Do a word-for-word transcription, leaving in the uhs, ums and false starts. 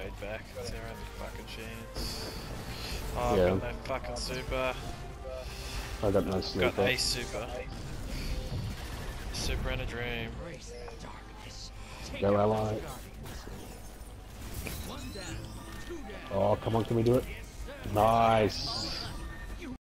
Wade back. It's our only fucking chance. Oh, I've Yeah. got no fucking super. I got no I've sleep. got a super. Super and a dream. Go ally. Oh, come on, can we do it? Nice.